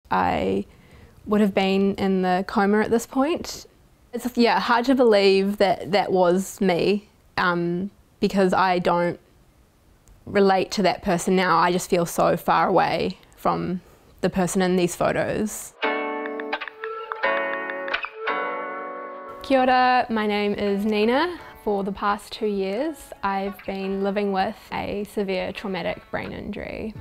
I would have been in the coma at this point. It's hard to believe that that was me, because I don't relate to that person now. I just feel so far away from the person in these photos. Kia ora, my name is Nina. For the past 2 years, I've been living with a severe traumatic brain injury.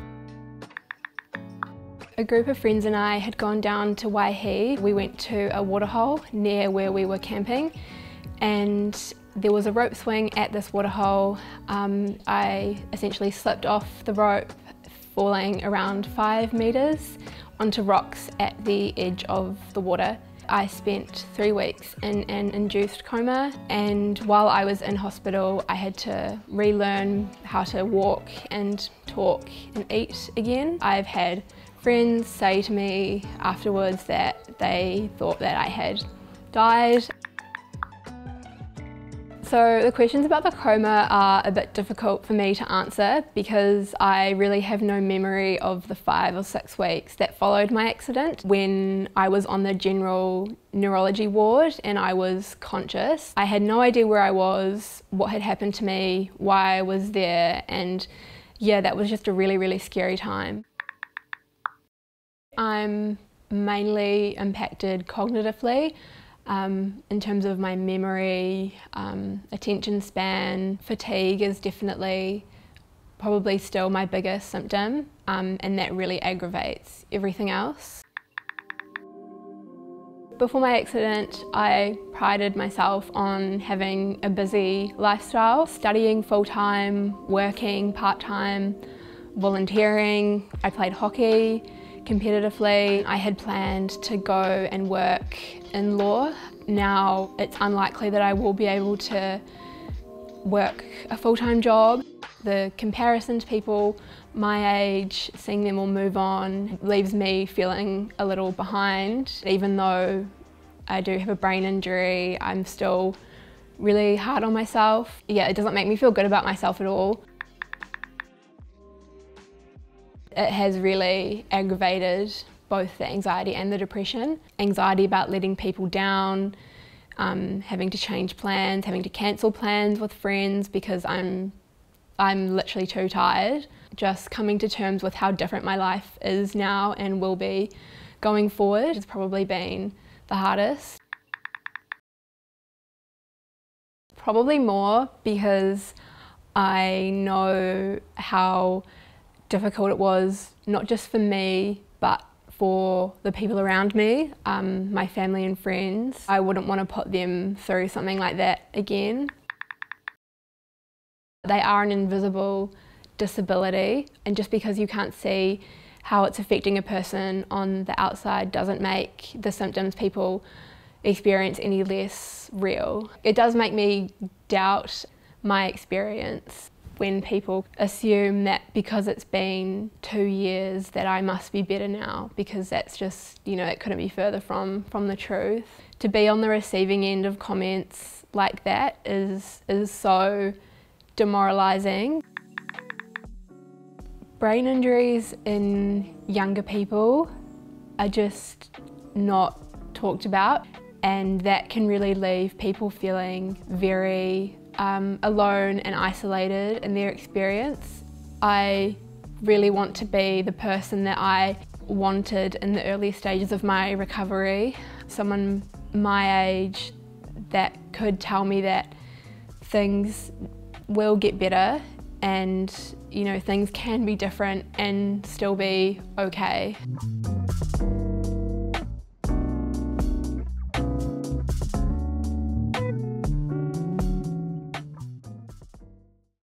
A group of friends and I had gone down to Waihi. We went to a waterhole near where we were camping, and there was a rope swing at this waterhole. I essentially slipped off the rope, falling around 5 metres onto rocks at the edge of the water. I spent 3 weeks in an induced coma, and while I was in hospital I had to relearn how to walk and talk and eat again. I've had friends say to me afterwards that they thought that I had died. So the questions about the coma are a bit difficult for me to answer because I really have no memory of the 5 or 6 weeks that followed my accident. When I was on the general neurology ward and I was conscious, I had no idea where I was, what had happened to me, why I was there, and yeah, that was just a really, really scary time. I'm mainly impacted cognitively. In terms of my memory, attention span, fatigue is definitely probably still my biggest symptom, and that really aggravates everything else. Before my accident, I prided myself on having a busy lifestyle, studying full-time, working part-time, volunteering. I played hockey competitively. I had planned to go and work in law. Now it's unlikely that I will be able to work a full-time job. The comparison to people my age, seeing them all move on, leaves me feeling a little behind. Even though I do have a brain injury, I'm still really hard on myself. Yeah, it doesn't make me feel good about myself at all. It has really aggravated both the anxiety and the depression. Anxiety about letting people down, having to change plans, having to cancel plans with friends because I'm literally too tired. Just coming to terms with how different my life is now and will be going forward has probably been the hardest. Probably more because I know how difficult it was, not just for me, but for the people around me, my family and friends. I wouldn't want to put them through something like that again. They are an invisible disability, and just because you can't see how it's affecting a person on the outside doesn't make the symptoms people experience any less real. It does make me doubt my experience when people assume that because it's been 2 years that I must be better now, because that's just, you know, it couldn't be further from the truth. To be on the receiving end of comments like that is so demoralising. Brain injuries in younger people are just not talked about, and that can really leave people feeling very alone and isolated in their experience. I really want to be the person that I wanted in the early stages of my recovery. Someone my age that could tell me that things will get better and, you know, things can be different and still be okay.